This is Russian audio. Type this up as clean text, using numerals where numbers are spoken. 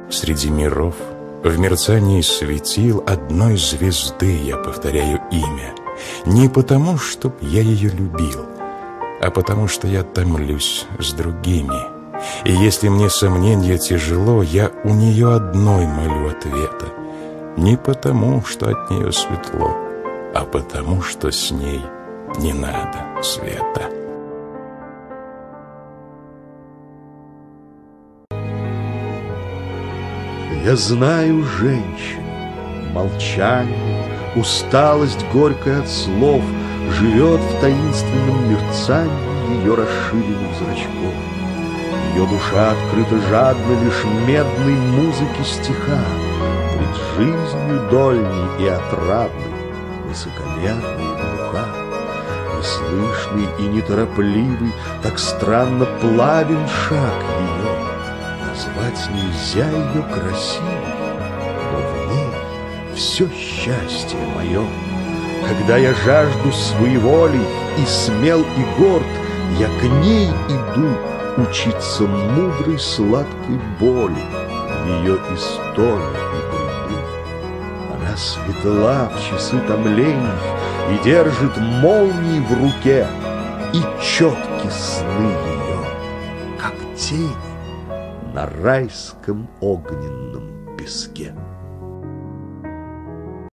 Среди миров, в мерцании светил одной звезды я повторяю имя. Не потому, чтоб я ее любил, а потому, что я томлюсь с другими. И если мне сомненья тяжело, я у нее одной молю ответа. Не потому, что от нее светло, а потому, что с ней не надо света. Я знаю женщин, молчание, усталость горькая от слов живет в таинственном мерцании ее расширенных зрачков. Ее душа открыта жадно лишь медной музыке стиха, пред жизнью дольней и отрадной, высокомерной и глуха. Неслышный и неторопливый, так странно плавен шаг ее. Назвать нельзя ее красивой, но в ней все счастье мое. Когда я жажду своеволий и смел и горд, я к ней иду учиться мудрой сладкой боли, в ее истоме и бреду. Она светла в часы томлений и держит молнии в руке, и четки сны ее, как тени на райском огненном песке.